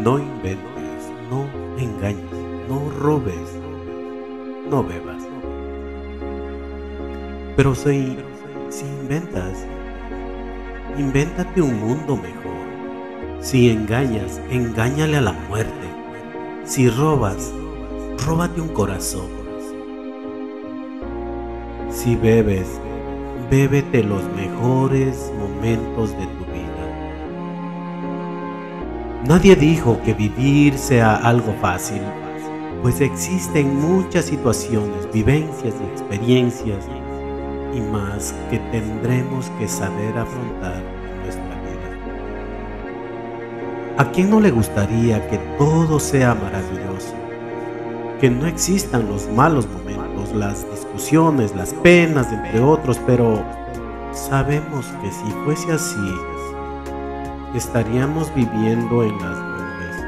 No inventes, no engañes, no robes, no bebas. Pero si inventas, invéntate un mundo mejor. Si engañas, engáñale a la muerte. Si robas, róbate un corazón. Si bebes, bébete los mejores momentos de tu vida. Nadie dijo que vivir sea algo fácil, pues existen muchas situaciones, vivencias y experiencias y más que tendremos que saber afrontar en nuestra vida. ¿A quién no le gustaría que todo sea maravilloso? Que no existan los malos momentos, las discusiones, las penas, entre otros, pero sabemos que si fuese así, estaríamos viviendo en las nubes.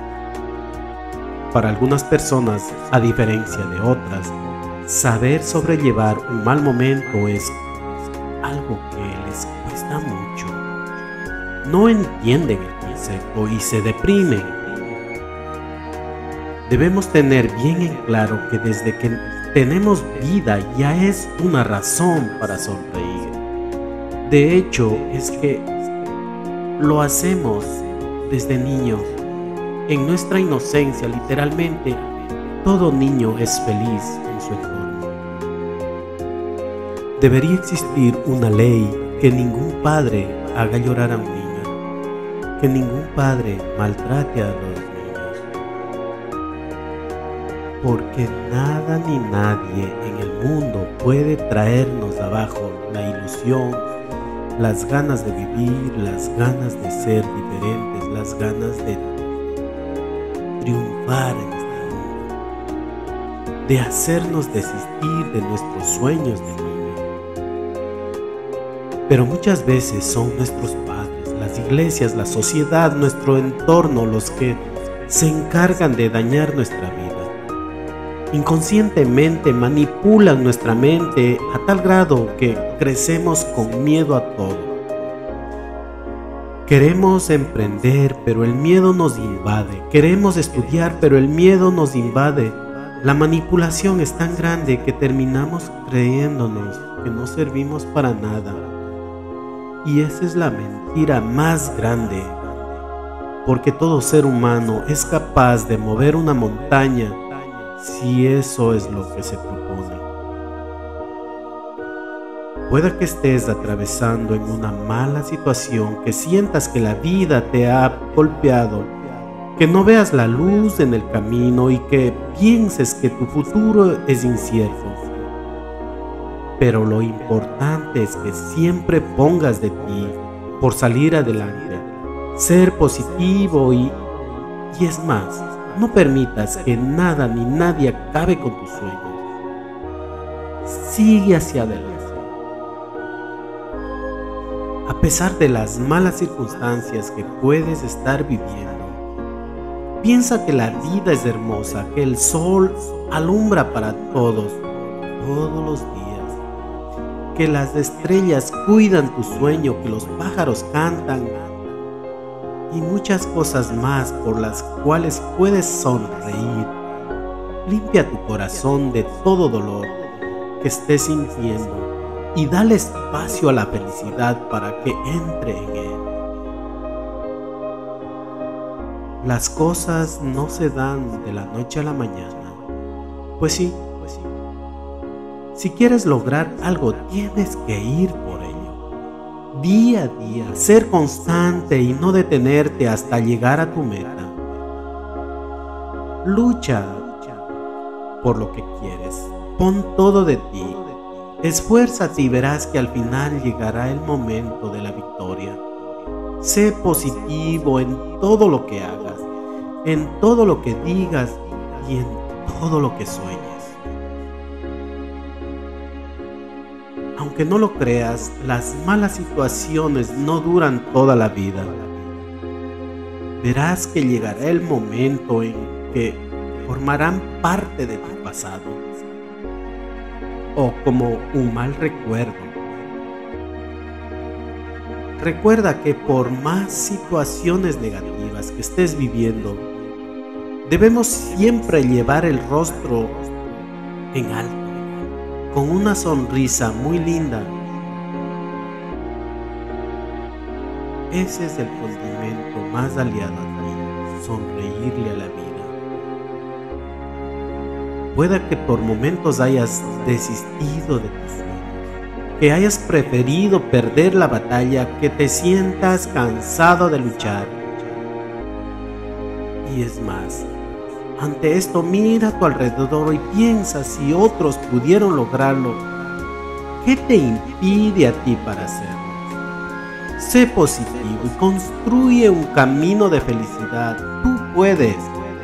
Para algunas personas, a diferencia de otras, saber sobrellevar un mal momento es algo que les cuesta mucho. No entienden el concepto y se deprimen. Debemos tener bien en claro que desde que tenemos vida ya es una razón para sonreír. De hecho, es que lo hacemos desde niños. En nuestra inocencia, literalmente, todo niño es feliz en su entorno. Debería existir una ley que ningún padre haga llorar a un niño, que ningún padre maltrate a los niños, porque nada ni nadie en el mundo puede traernos abajo la ilusión, las ganas de vivir, las ganas de ser diferentes, las ganas de triunfar en este mundo, de hacernos desistir de nuestros sueños de niño. Pero muchas veces son nuestros padres, las iglesias, la sociedad, nuestro entorno los que se encargan de dañar nuestra vida. Inconscientemente manipulan nuestra mente a tal grado que crecemos con miedo a todo. Queremos emprender, pero el miedo nos invade. Queremos estudiar, pero el miedo nos invade. La manipulación es tan grande que terminamos creyéndonos que no servimos para nada. Y esa es la mentira más grande, porque todo ser humano es capaz de mover una montaña si eso es lo que se propone. Puede que estés atravesando en una mala situación, que sientas que la vida te ha golpeado, que no veas la luz en el camino y que pienses que tu futuro es incierto. Pero lo importante es que siempre pongas de ti por salir adelante, ser positivo y es más, no permitas que nada ni nadie acabe con tus sueños. Sigue hacia adelante. A pesar de las malas circunstancias que puedes estar viviendo, piensa que la vida es hermosa, que el sol alumbra para todos los días, que las estrellas cuidan tu sueño, que los pájaros cantan y muchas cosas más por las cuales puedes sonreír. Limpia tu corazón de todo dolor que estés sintiendo y dale espacio a la felicidad para que entre en él. Las cosas no se dan de la noche a la mañana. Pues sí. Si quieres lograr algo, tienes que ir por ello. Día a día, ser constante y no detenerte hasta llegar a tu meta. Lucha por lo que quieres. Pon todo de ti. Esfuérzate y verás que al final llegará el momento de la victoria. Sé positivo en todo lo que hagas, en todo lo que digas y en todo lo que sueñes. Aunque no lo creas, las malas situaciones no duran toda la vida. Verás que llegará el momento en que formarán parte de tu pasado, o como un mal recuerdo. Recuerda que por más situaciones negativas que estés viviendo, debemos siempre llevar el rostro en alto, con una sonrisa muy linda. Ese es el condimento más aliado a ti, sonreírle a la vida. Puede que por momentos hayas desistido de tus sueños, que hayas preferido perder la batalla, que te sientas cansado de luchar. Y es más, ante esto mira a tu alrededor y piensa si otros pudieron lograrlo. ¿Qué te impide a ti para hacerlo? Sé positivo y construye un camino de felicidad. Tú puedes.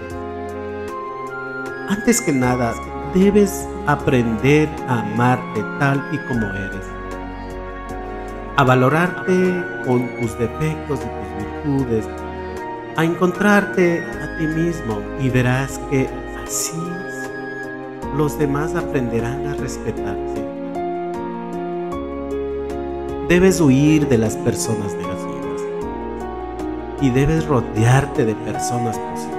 Antes que nada, debes aprender a amarte tal y como eres, a valorarte con tus defectos y tus virtudes, a encontrarte a ti mismo, y verás que así los demás aprenderán a respetarte. Debes huir de las personas negativas y debes rodearte de personas positivas.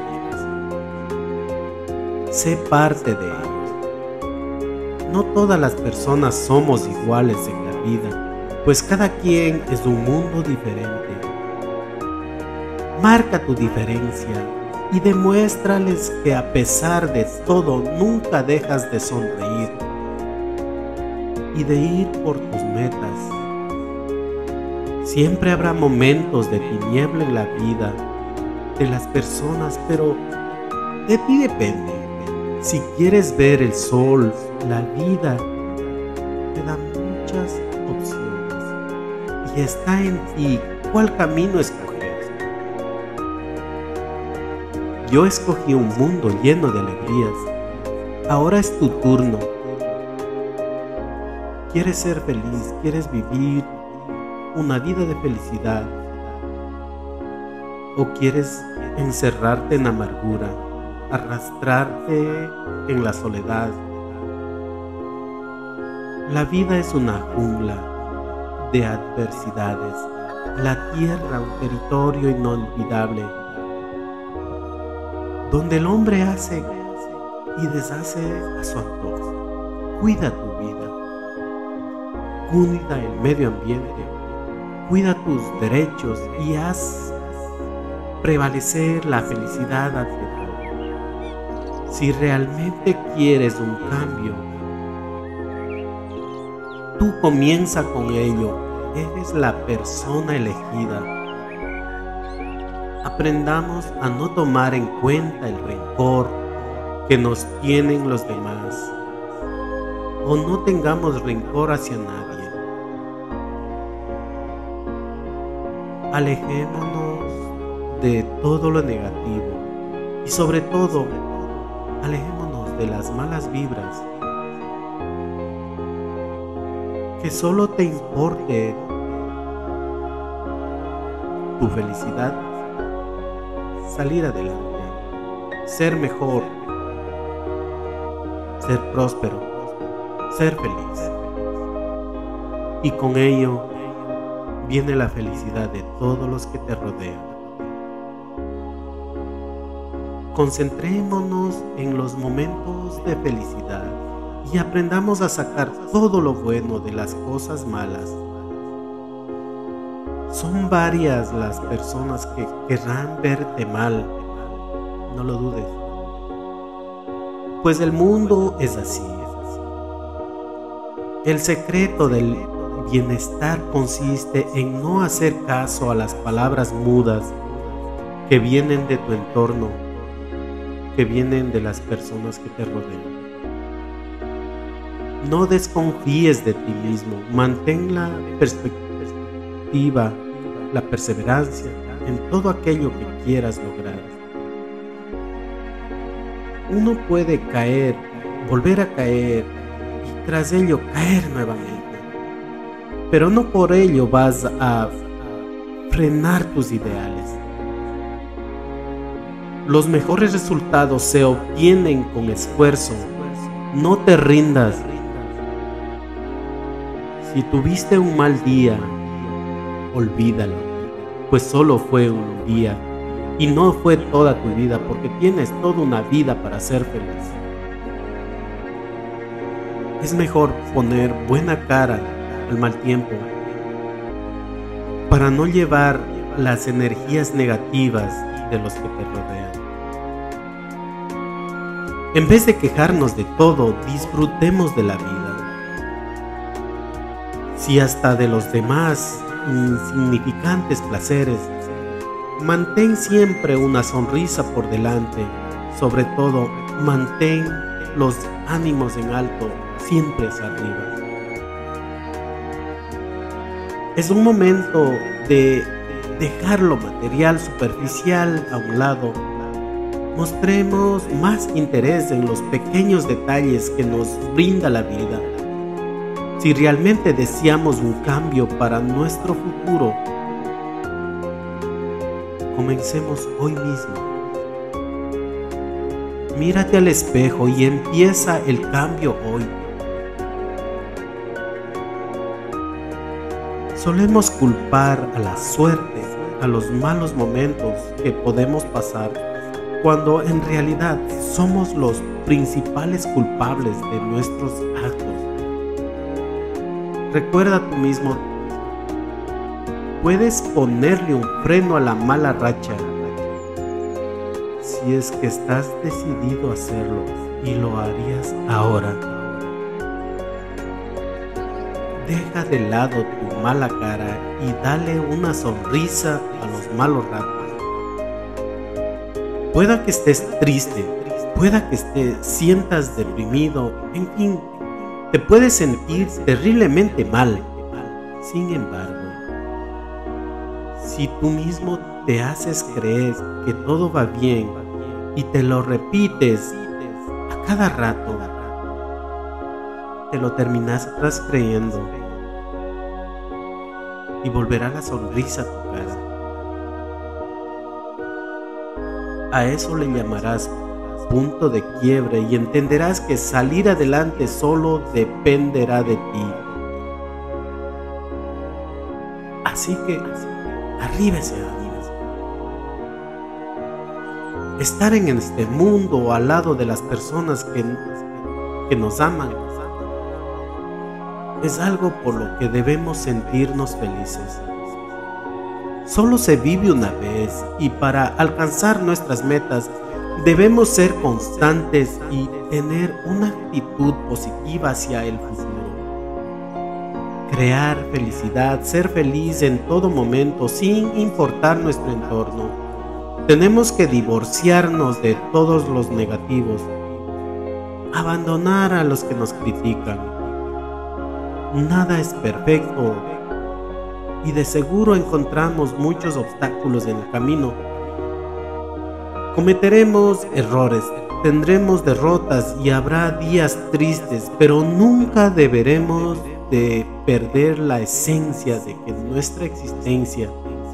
Sé parte de ellos. No todas las personas somos iguales en la vida, pues cada quien es un mundo diferente. Marca tu diferencia y demuéstrales que a pesar de todo nunca dejas de sonreír y de ir por tus metas. Siempre habrá momentos de tiniebla en la vida de las personas, pero de ti depende. Si quieres ver el sol, la vida te da muchas opciones y está en ti cuál camino escoger. Yo escogí un mundo lleno de alegrías. Ahora es tu turno. ¿Quieres ser feliz? ¿Quieres vivir una vida de felicidad? ¿O quieres encerrarte en amargura, arrastrarte en la soledad? La vida es una jungla de adversidades, la tierra un territorio inolvidable, donde el hombre hace y deshace a su antojo. Cuida tu vida, cuida el medio ambiente, cuida tus derechos y haz prevalecer la felicidad ante todo. Si realmente quieres un cambio, tú comienza con ello. Eres la persona elegida. Aprendamos a no tomar en cuenta el rencor que nos tienen los demás, o no tengamos rencor hacia nadie. Alejémonos de todo lo negativo y sobre todo, alejémonos de las malas vibras. Que solo te importe tu felicidad, salir adelante, ser mejor, ser próspero, ser feliz. Y con ello viene la felicidad de todos los que te rodean. Concentrémonos en los momentos de felicidad y aprendamos a sacar todo lo bueno de las cosas malas. Son varias las personas que querrán verte mal, no lo dudes, pues el mundo es así. El secreto del bienestar consiste en no hacer caso a las palabras mudas que vienen de tu entorno, que vienen de las personas que te rodean. No desconfíes de ti mismo, mantén la perspectiva, la perseverancia en todo aquello que quieras lograr. Uno puede caer, volver a caer y tras ello caer nuevamente, pero no por ello vas a frenar tus ideales. Los mejores resultados se obtienen con esfuerzo. No te rindas. Si tuviste un mal día, olvídalo, pues solo fue un día y no fue toda tu vida, porque tienes toda una vida para ser feliz. Es mejor poner buena cara al mal tiempo para no llevar las energías negativas de los que te rodean. En vez de quejarnos de todo, disfrutemos de la vida. Si hasta de los demás insignificantes placeres, mantén siempre una sonrisa por delante. Sobre todo, mantén los ánimos en alto, siempre hacia arriba. Es un momento de dejar lo material superficial a un lado. Mostremos más interés en los pequeños detalles que nos brinda la vida. Si realmente deseamos un cambio para nuestro futuro, comencemos hoy mismo. Mírate al espejo y empieza el cambio hoy. Solemos culpar a la suerte, a los malos momentos que podemos pasar, cuando en realidad somos los principales culpables de nuestros actos. Recuerda tú mismo, puedes ponerle un freno a la mala racha si es que estás decidido a hacerlo, y lo harías ahora. Deja de lado tu mala cara y dale una sonrisa a los malos ratos. Pueda que estés triste, pueda que te sientas deprimido, en fin, te puedes sentir terriblemente mal. Sin embargo, si tú mismo te haces creer que todo va bien y te lo repites a cada rato, te lo terminarás creyendo y volverá la sonrisa a tu cara. A eso le llamarás punto de quiebre y entenderás que salir adelante solo dependerá de ti. Así que arríbese, amigos. Estar en este mundo al lado de las personas que nos aman es algo por lo que debemos sentirnos felices. Solo se vive una vez y para alcanzar nuestras metas debemos ser constantes y tener una actitud positiva hacia el futuro. Crear felicidad, ser feliz en todo momento sin importar nuestro entorno. Tenemos que divorciarnos de todos los negativos, abandonar a los que nos critican. Nada es perfecto y de seguro encontramos muchos obstáculos en el camino. Cometeremos errores, tendremos derrotas y habrá días tristes, pero nunca deberemos de perder la esencia de que nuestra existencia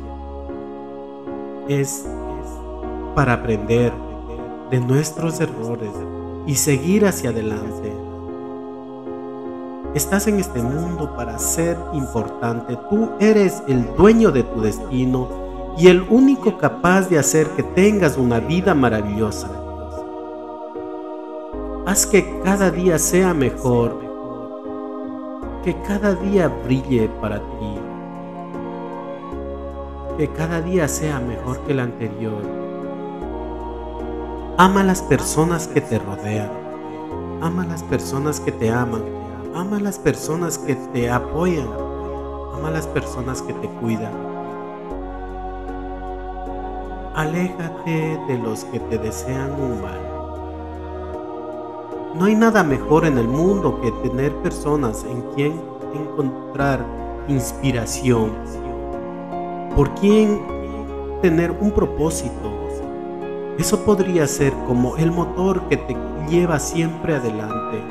es para aprender de nuestros errores y seguir hacia adelante. Estás en este mundo para ser importante. Tú eres el dueño de tu destino y el único capaz de hacer que tengas una vida maravillosa. Haz que cada día sea mejor, que cada día brille para ti, que cada día sea mejor que el anterior. Ama a las personas que te rodean, ama a las personas que te aman, ama a las personas que te apoyan, ama a las personas que te cuidan. Aléjate de los que te desean un mal. No hay nada mejor en el mundo que tener personas en quien encontrar inspiración, por quien tener un propósito. Eso podría ser como el motor que te lleva siempre adelante.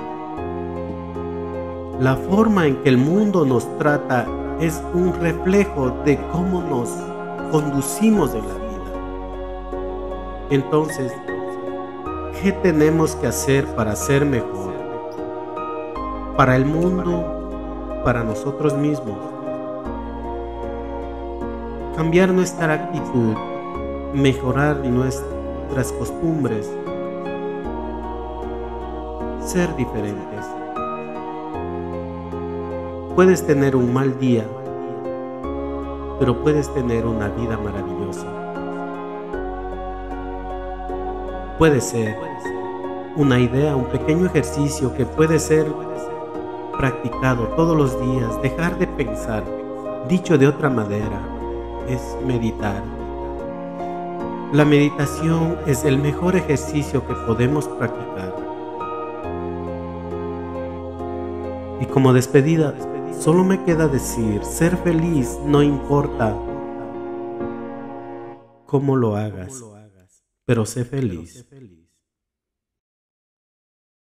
La forma en que el mundo nos trata es un reflejo de cómo nos conducimos en la vida. Entonces, ¿qué tenemos que hacer para ser mejor? Para el mundo, para nosotros mismos. cambiar nuestra actitud, mejorar nuestras costumbres, ser diferentes. Puedes tener un mal día, pero puedes tener una vida maravillosa. Puede ser una idea, un pequeño ejercicio que puede ser practicado todos los días. Dejar de pensar, dicho de otra manera, es meditar. La meditación es el mejor ejercicio que podemos practicar. Y como despedida, solo me queda decir, ser feliz no importa cómo lo hagas, pero sé feliz.